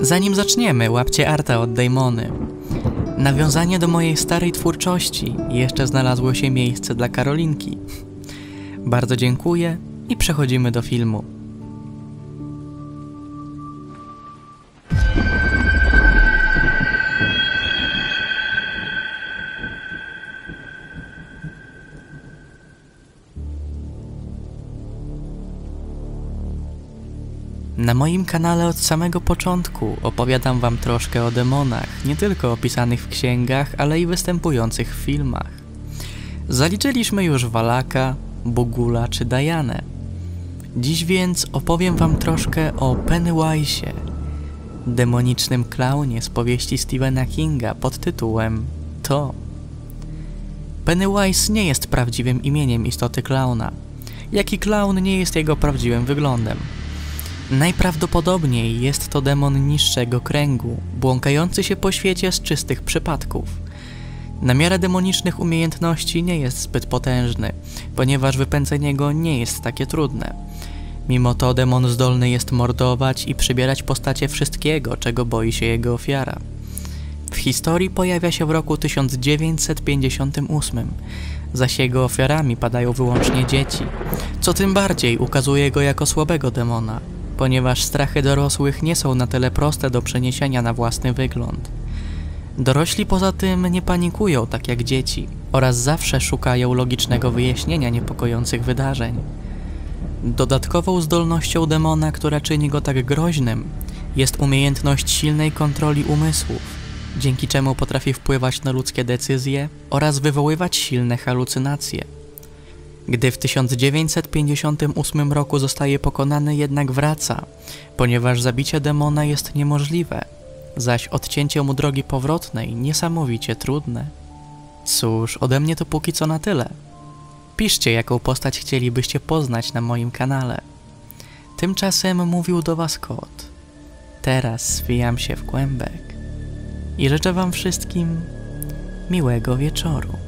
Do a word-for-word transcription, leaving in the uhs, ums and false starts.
Zanim zaczniemy, łapcie arta od Daemony. Nawiązanie do mojej starej twórczości. Jeszcze znalazło się miejsce dla Karolinki. Bardzo dziękuję i przechodzimy do filmu. Na moim kanale od samego początku opowiadam wam troszkę o demonach, nie tylko opisanych w księgach, ale i występujących w filmach. Zaliczyliśmy już Valaka, Bugula czy Dianę. Dziś więc opowiem wam troszkę o Pennywise'ie, demonicznym klaunie z powieści Stephena Kinga pod tytułem To. Pennywise nie jest prawdziwym imieniem istoty klauna, jak i klaun nie jest jego prawdziwym wyglądem. Najprawdopodobniej jest to demon niższego kręgu, błąkający się po świecie z czystych przypadków. Na miarę demonicznych umiejętności nie jest zbyt potężny, ponieważ wypędzenie go nie jest takie trudne. Mimo to demon zdolny jest mordować i przybierać postacie wszystkiego, czego boi się jego ofiara. W historii pojawia się w roku tysiąc dziewięćset pięćdziesiątym ósmym, zaś jego ofiarami padają wyłącznie dzieci, co tym bardziej ukazuje go jako słabego demona, ponieważ strachy dorosłych nie są na tyle proste do przeniesienia na własny wygląd. Dorośli poza tym nie panikują tak jak dzieci oraz zawsze szukają logicznego wyjaśnienia niepokojących wydarzeń. Dodatkową zdolnością demona, która czyni go tak groźnym, jest umiejętność silnej kontroli umysłów, dzięki czemu potrafi wpływać na ludzkie decyzje oraz wywoływać silne halucynacje. Gdy w tysiąc dziewięćset pięćdziesiątym ósmym roku zostaje pokonany, jednak wraca, ponieważ zabicie demona jest niemożliwe, zaś odcięcie mu drogi powrotnej niesamowicie trudne. Cóż, ode mnie to póki co na tyle. Piszcie, jaką postać chcielibyście poznać na moim kanale. Tymczasem mówił do was kot. Teraz zwijam się w kłębek i życzę wam wszystkim miłego wieczoru.